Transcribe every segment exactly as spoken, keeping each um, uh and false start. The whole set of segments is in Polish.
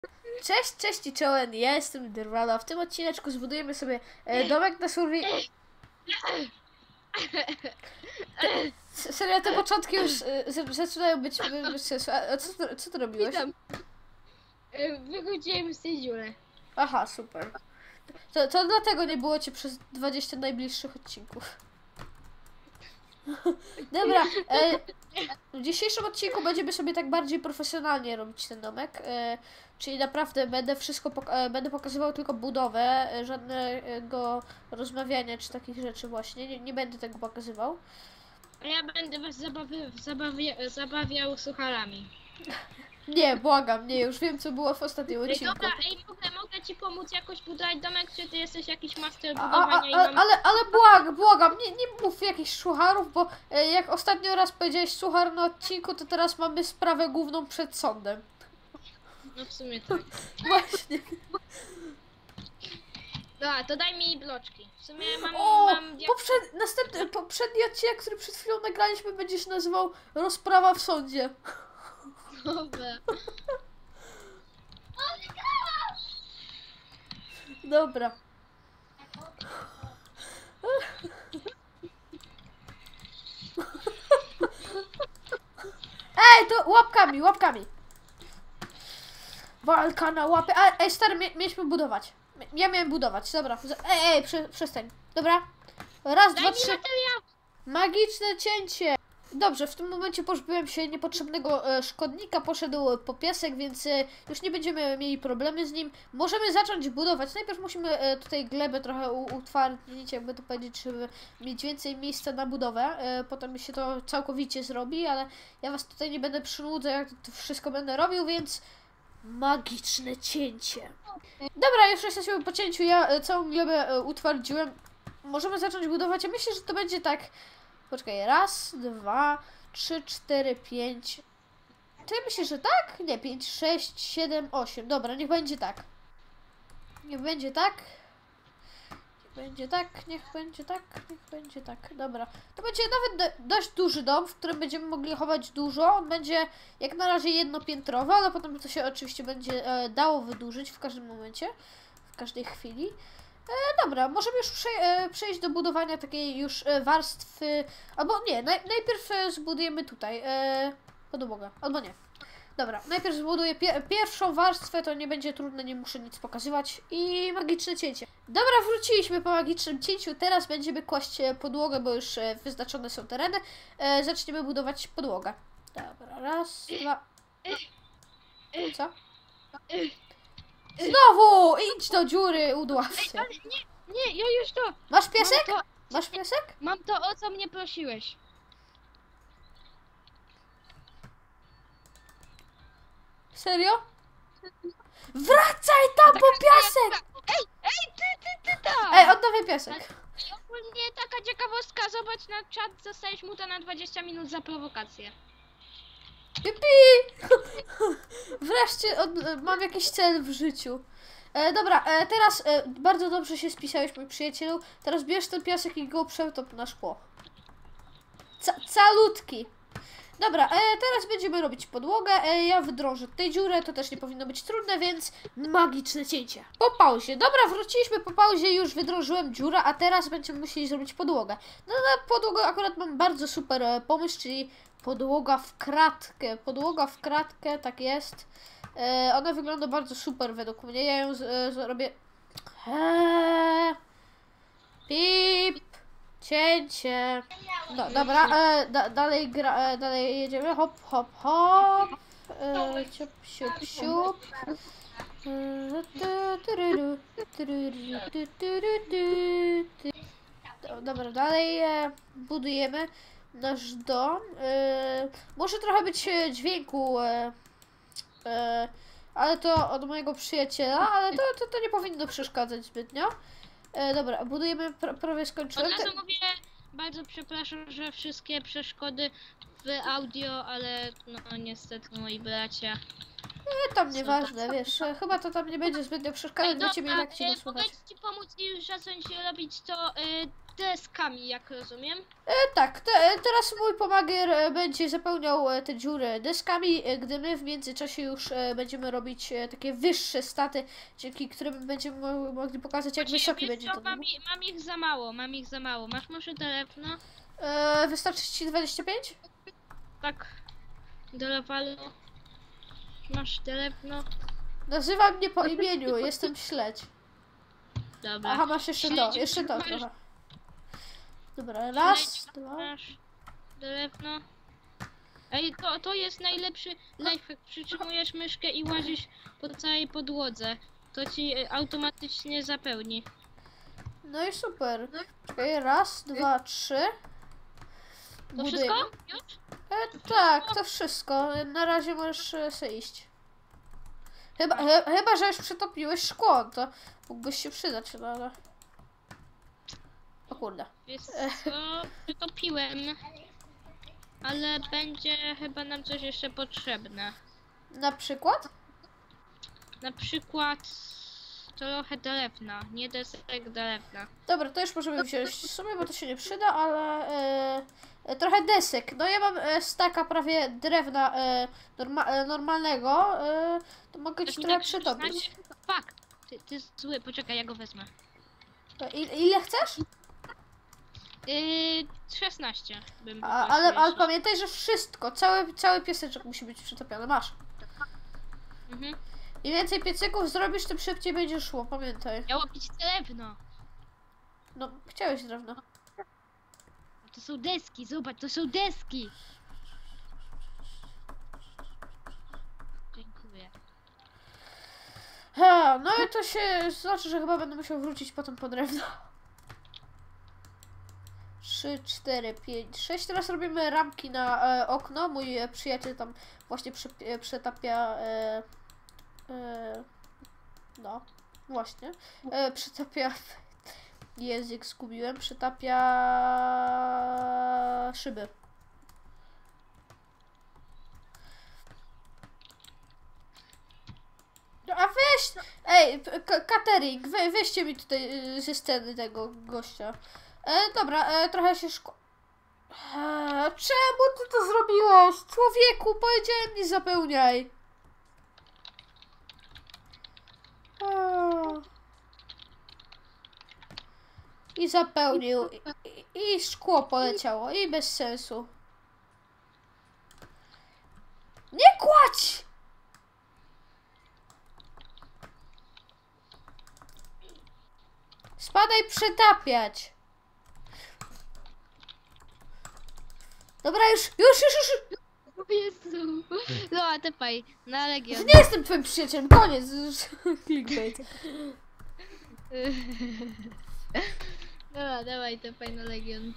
Cześć, cześć i czołem, ja jestem Derwala. W tym odcineczku zbudujemy sobie e, domek na survi... Te, serio, te początki już e, zaczynają być bez sensu. A co, ty- co ty robiłeś? Witam. E, Wychodziłem z tej dziury. Aha, super. To, to dlatego nie było cię przez dwadzieścia najbliższych odcinków. Dobra, e, w dzisiejszym odcinku będziemy sobie tak bardziej profesjonalnie robić ten domek, e, czyli naprawdę będę wszystko, pok e, będę pokazywał tylko budowę, e, żadnego rozmawiania czy takich rzeczy właśnie, nie, nie będę tego pokazywał. A ja będę was zabawi zabawia zabawiał sucharami. Nie, błagam, nie, już wiem co było w ostatnim Ej, odcinku. dobra, ej, w ogóle mogę ci pomóc jakoś budować domek, czy ty jesteś jakiś master A, a, budowania i a, mam... ale, ale błagam, błagam, nie, nie mów jakichś sucharów, bo e, jak ostatnio raz powiedziałeś suchar na odcinku, to teraz mamy sprawę główną przed sądem. No w sumie tak. Właśnie. Dobra, to daj mi bloczki. W sumie mam... O, mam poprzed, następny, poprzedni odcinek, który przed chwilą nagraliśmy, będzie się nazywał Rozprawa w sądzie. Dobra. Dobra. Ej, to łapkami, łapkami. Walka na łapy. A, ej, stary, mie mieliśmy budować. Ja miałem budować, dobra. Ej, ej, prze, przestań. Dobra. Raz, Daj dwa, mi trzy. materiał! Magiczne cięcie! Dobrze, w tym momencie pozbyłem się niepotrzebnego e, szkodnika, poszedł po piasek, więc e, już nie będziemy mieli problemy z nim. Możemy zacząć budować. Najpierw musimy e, tutaj glebę trochę u, utwardzić, jakby to powiedzieć, żeby mieć więcej miejsca na budowę. E, potem się to całkowicie zrobi, ale ja was tutaj nie będę przynudzał, jak to wszystko będę robił, więc magiczne cięcie. Dobra, już jesteśmy po cięciu, ja e, całą glebę e, utwardziłem. Możemy zacząć budować. Ja myślę, że to będzie tak. Poczekaj, raz, dwa, trzy, cztery, pięć. To ja myślę, że tak? Nie, pięć, sześć, siedem, osiem. Dobra, niech będzie tak. Niech będzie tak. Niech będzie tak, niech będzie tak, niech będzie tak. Dobra. To będzie nawet do, dość duży dom, w którym będziemy mogli chować dużo. On będzie jak na razie jednopiętrowy, ale potem to się oczywiście będzie e, dało wydłużyć w każdym momencie, w każdej chwili. E, dobra, możemy już prze, e, przejść do budowania takiej już e, warstwy, albo nie, naj, najpierw e, zbudujemy tutaj e, podłogę, albo nie. Dobra, najpierw zbuduję pie, pierwszą warstwę, to nie będzie trudne, nie muszę nic pokazywać i magiczne cięcie. Dobra, wróciliśmy po magicznym cięciu, teraz będziemy kłaść e, podłogę, bo już e, wyznaczone są tereny. E, zaczniemy budować podłogę. Dobra, raz, dwa... Co? Znowu! Idź do dziury, udław się. Ale nie, nie, ja już to... Masz piesek? Mam to, Masz piesek? mam to, o co mnie prosiłeś. Serio? Wracaj tam po piasek! Ej, ej, ty, ty, ty tam! Ej, oddawaj piasek. I ogólnie taka ciekawostka, zobacz na czat, zostajesz muta na dwadzieścia minut za prowokację. Jupi! Wreszcie od, mam jakiś cel w życiu. E, dobra, e, teraz e, bardzo dobrze się spisałeś, mój przyjacielu. Teraz bierz ten piasek i go przetop na szkło. Ca calutki. Dobra, e, teraz będziemy robić podłogę. E, ja wydrążę tej dziurę, to też nie powinno być trudne, więc magiczne cięcie. Po pauzie. Dobra, wróciliśmy po pauzie, już wydrążyłem dziurę, a teraz będziemy musieli zrobić podłogę. No na podłogę akurat mam bardzo super e, pomysł, czyli podłoga w kratkę. Podłoga w kratkę, tak jest. E, ona wygląda bardzo super według mnie. Ja ją z, e, zrobię... Eee, pip. Cięcie. No, dobra, e, da, dalej, gra, e, dalej jedziemy. Hop, hop, hop. E, siup, siup, siup. E, tu, tururu, tururu, tu, turu, tu, tu. Do- Dobra, dalej e, budujemy nasz dom. E, może trochę być e, dźwięku, e, e, ale to od mojego przyjaciela, ale to, to, to nie powinno przeszkadzać zbytnio. E, dobra, budujemy, pra, prawie Od skończyłem. razu mówię, bardzo przepraszam, że wszystkie przeszkody w audio, ale no niestety moi bracia E, tam nieważne, wiesz, e, chyba to tam nie będzie zbytnio przeszkadzać, bo ciebie i tak cię nie e, słychać. mogę ci pomóc i zacząć robić to e, deskami, jak rozumiem. E, tak, te, e, teraz mój pomagier e, będzie zapełniał e, te dziury deskami, e, gdy my w międzyczasie już e, będziemy robić e, takie wyższe staty, dzięki którym będziemy mo mogli pokazać, jak wysoki Wiesz będzie co, to. mam, i- mam ich za mało, mam ich za mało. Masz może telefon? E, wystarczy ci dwadzieścia pięć? Tak. Do lewalu. Masz telefon? Nazywam mnie po imieniu, jestem śledź. Dobra. Aha, masz jeszcze to, Śledź, jeszcze to masz- trochę. Dobra, raz, Śledź, dwa. Masz telefon. Ej, to, to jest najlepszy lifehack. Przytrzymujesz myszkę i łazisz po całej podłodze. To ci e, automatycznie zapełni. No i super. Czekaj, raz, dwa, trzy. To Budujemy. wszystko? Już? E, tak, to wszystko. Na razie możesz e, sobie iść. Chyba, he, chyba, że już przetopiłeś szkło, to mógłbyś się przydać, no ale... O kurde. Wiesz co? Wytopiłem. Ale będzie chyba nam coś jeszcze potrzebne. Na przykład? Na Na przykład trochę drewna. Nie desek, drewna. Dobra, to już możemy wziąć w sumie, bo to się nie przyda, ale e, e, trochę desek. No ja mam e, staka prawie drewna e, norma, e, normalnego, e, to mogę ci Tak mi trochę tak przytopić. przyznać- Fuck! Ty, ty zły, poczekaj, ja go wezmę. E, il, ile chcesz? Yy, szesnaście bym A, poprosił, ale, ale jeśli- pamiętaj, że wszystko, cały, cały pieseczek musi być przytopiony. Masz. Mhm. Im więcej piecyków zrobisz, tym szybciej będzie szło, pamiętaj. Miało być drewno. No, chciałeś drewno. To są deski, zobacz, to są deski. Dziękuję. Ha, no i to się znaczy, że chyba będę musiał wrócić potem po drewno. trzy, cztery, pięć, sześć. Teraz robimy ramki na e, okno. Mój e, przyjaciel tam właśnie przy, e, przetapia. E, e, no, właśnie. E, przetapia. Język zgubiłem. Przetapia szyby. No, a weź! Ej, k- catering, we, weźcie mi tutaj y, ze sceny tego gościa. E, dobra, e, trochę się szko... E, czemu ty to zrobiłeś? Człowieku, powiedziałem, nie zapełniaj. O. I zapełnił. I, i, I szkło poleciało. I bez sensu. Nie kładź! Spadaj przetapiać. Dobra, już, już, już, już. O Jezu. No, a tepaj, na legion. Nie jestem twoim przyjacielem, koniec. Clickbait. Dobra, dawaj, tepaj na legion.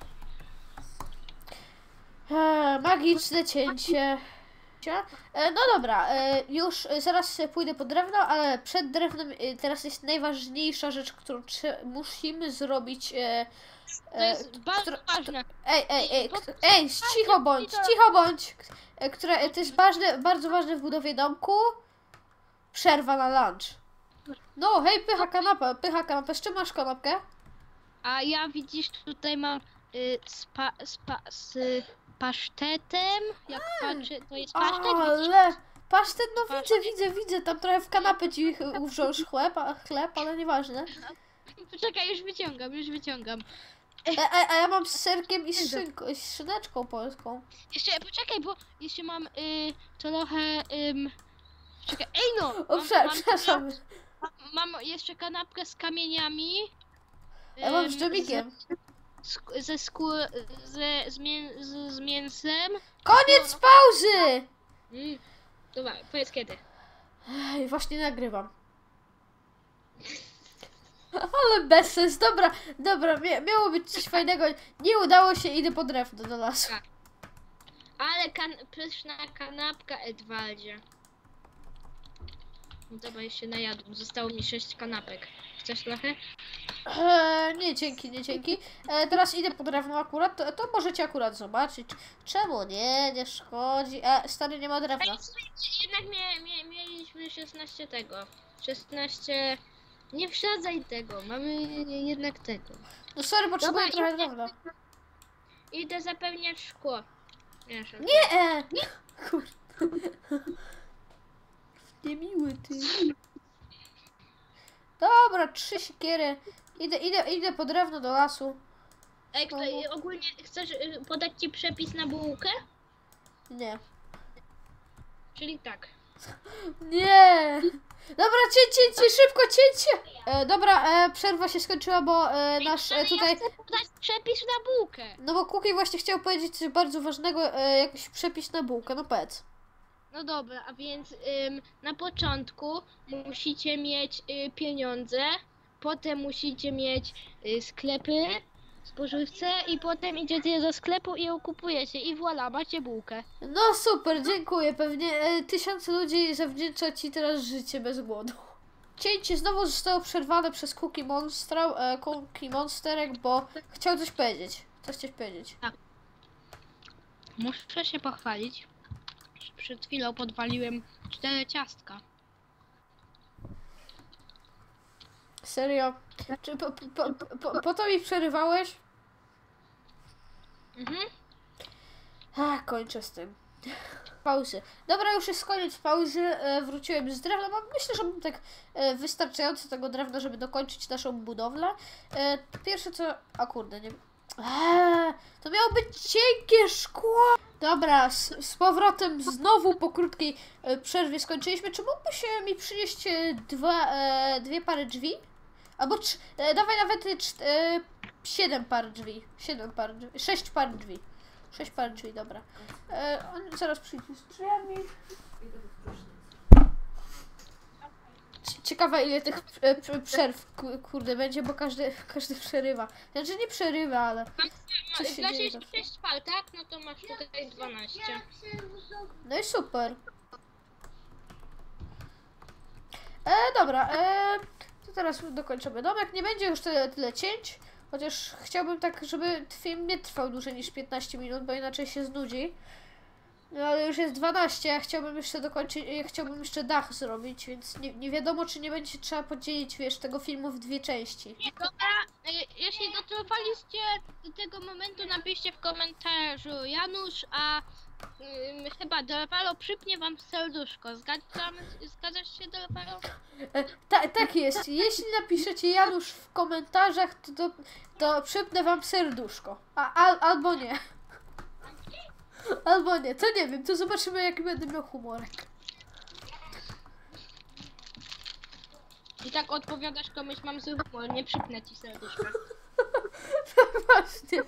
E, magiczne cięcie. E, no dobra, e, już e, zaraz pójdę po drewno, ale przed drewnem e, teraz jest najważniejsza rzecz, którą trze- musimy zrobić. E, To e, jest bardzo która- ważne. Ej, ej, ej, kt- ej, cicho bądź, cicho bądź. E, Które, e, to jest ważne, bardzo ważne w budowie domku. Przerwa na lunch. No, hej, pycha kanapę, pycha kanapę. Z czym masz kanapkę? A ja widzisz, tutaj mam y, spa, spa, z y, pasztetem. Jak patrzę, to jest pasztet. widzisz? Ale, pasztet, no widzę, Pasztet. widzę, widzę. Tam trochę w kanapę ci ch- wrząż chleb, a, chleb, ale nieważne. Poczekaj, już wyciągam, już wyciągam. A, a, a ja mam z serkiem i z, szynką, i z szyneczką polską. Jeszcze, poczekaj, bo jeszcze mam y, trochę... Ym, czekaj, ej no! O, Mam, prze, mam, przepraszam. mam, mam jeszcze kanapkę z kamieniami. Ja mam z ym, dżemikiem. z- Ze skór... Ze, z, mię, z, z mięsem. Koniec pauzy! Mm. Dobra, powiedz kiedy. Ej, właśnie nagrywam. Ale bez sens. Dobra, dobra, mia miało być coś fajnego. Nie udało się, idę po drewno do lasu. Ale kan pyszna kanapka, Edwaldzie. Dobra, już się najadłem. Zostało mi sześć kanapek. Chcesz trochę? E, nie dzięki, nie dzięki. E, teraz idę po drewno akurat, to, to możecie akurat zobaczyć. Czemu nie, nie szkodzi. E, stary, nie ma drewna. Ej, jednak mie, mie, mieliśmy szesnaście tego. szesnaście... Nie wsadzaj tego, mamy jednak tego. No sorry, potrzebuję Dobra, trochę idę- drewna. Idę zapełniać szkło. Nie, szef. Nie! E, kurde. Niemiły ty. Dobra, trzy siekiery. Idę, idę, idę po drewno do lasu. Ej, kto, y, ogólnie chcesz y, podać ci przepis na bułkę? Nie. Czyli tak. Nie! Dobra, cięcie, cięcie, szybko cięcie! E, dobra, e, przerwa się skończyła, bo e, nasz e, Ale tutaj... ja chcę podać przepis na bułkę. No bo Kuki właśnie chciał powiedzieć coś bardzo ważnego, e, jakiś przepis na bułkę, no powiedz. No dobra, a więc ym, na początku musicie mieć y, pieniądze, potem musicie mieć y, sklepy, spożywce i potem idziecie do sklepu i ją kupujecie i voilà, macie bułkę. No super, dziękuję, pewnie e, tysiące ludzi zawdzięcza ci teraz życie bez głodu. Cięcie znowu zostało przerwane przez Cookie Monster, e, Cookie Monsterek, bo chciał coś powiedzieć. Coś chciałeś powiedzieć. Muszę się pochwalić, że przed chwilą podwaliłem cztery ciastka. Serio? Czy po, po, po, po, po to mi przerywałeś? Mhm. A, kończę z tym. Pauzy. Dobra, już jest koniec pauzy. E, wróciłem z drewna. Mam, myślę, że mam tak e, wystarczająco tego drewna, żeby dokończyć naszą budowlę. E, pierwsze co... A kurde, nie... Eee, to miało być cienkie szkło. Dobra, z, z powrotem znowu po krótkiej e, przerwie skończyliśmy. Czy mógłbyś e, mi przynieść e, dwa, e, dwie pary drzwi? Albo trz, e, dawaj nawet e, cz, e, siedem par drzwi. Siedem par drzwi. Sześć par drzwi. Sześć par drzwi, dobra. E, on zaraz przyjdzie z drzwiami. Cie- Ciekawe ile tych e, p- przerw ku- kurde będzie, bo każdy, każdy przerywa. Znaczy nie przerywa, ale coś się Dla dzieje się zawsze. sześć pal, tak? No to masz tutaj dwanaście. No i super. E, dobra, e, to teraz dokończymy domek. Nie będzie już tyle, tyle cięć. Chociaż chciałbym tak, żeby film nie trwał dłużej niż piętnaście minut, bo inaczej się znudzi. No ale już jest dwanaście, ja chciałbym jeszcze dokończyć, ja chciałbym jeszcze dach zrobić, więc nie, nie wiadomo, czy nie będzie trzeba podzielić, wiesz, tego filmu w dwie części. Dobra, y, jeśli dotrwaliście do tego momentu, napiszcie w komentarzu Janusz, a y, chyba Delfalo przypnie wam serduszko. Zgadzam, zgadzasz się, Delfalo? E, ta, tak jest, jeśli napiszecie Janusz w komentarzach, to, to, to przypnę wam serduszko. A, al, albo nie. Albo nie, to nie wiem, to zobaczymy jaki będę miał humorek. I tak odpowiadasz komuś, mam zły humor, nie przypnę ci serduszka. Właśnie.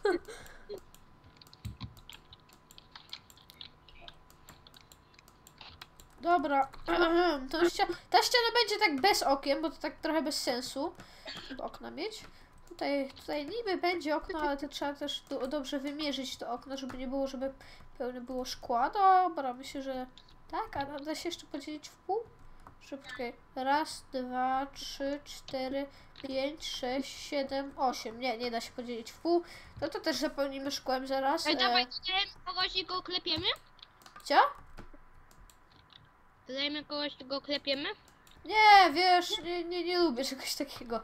Dobra, to ścia ta ściana będzie tak bez okien, bo to tak trochę bez sensu, żeby okna mieć. Tutaj, tutaj niby będzie okno, ale to trzeba też do, dobrze wymierzyć to okno, żeby nie było, żeby pełne było szkła. Dobra, myślę, że tak, a da się jeszcze podzielić w pół? Szybko. Raz, dwa, trzy, cztery, pięć, sześć, siedem, osiem. Nie, nie da się podzielić w pół. No to też zapełnimy szkłem zaraz. Ej, dawaj, E, dodajemy kogoś i go klepiemy? co? Dodajemy kogoś i go klepiemy? Nie, wiesz, nie, nie, nie lubię czegoś takiego.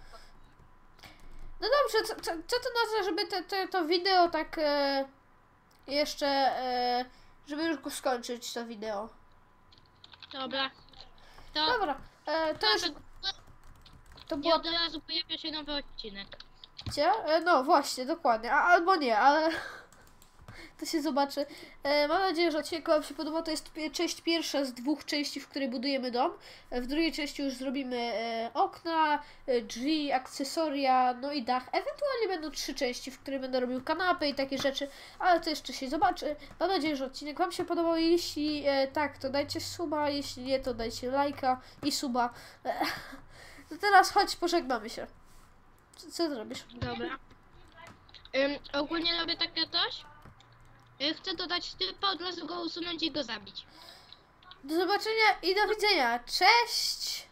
No dobrze, co, co, co to na to, żeby te, te, to wideo tak e, jeszcze, e, żeby już go skończyć, to wideo. Dobra. To, Dobra, e, to już, to I było, od razu pojawia się nowy odcinek. gdzie? E, no właśnie, dokładnie, A, albo nie, ale to się zobaczy. E, mam nadzieję, że odcinek wam się podoba. To jest pi- część pierwsza z dwóch części, w której budujemy dom. E, w drugiej części już zrobimy e, okna, e, drzwi, akcesoria, no i dach. Ewentualnie będą trzy części, w której będę robił kanapy i takie rzeczy, ale to jeszcze się zobaczy. Mam nadzieję, że odcinek wam się podobał. Jeśli e, tak, to dajcie suba, jeśli nie, to dajcie lajka i suba. E, to teraz chodź, pożegnamy się. Co, co zrobisz? Dobra. Ym, ogólnie robię takie coś. Y, Chcę dodać typa, od razu go usunąć i go zabić. Do zobaczenia i do widzenia. Cześć!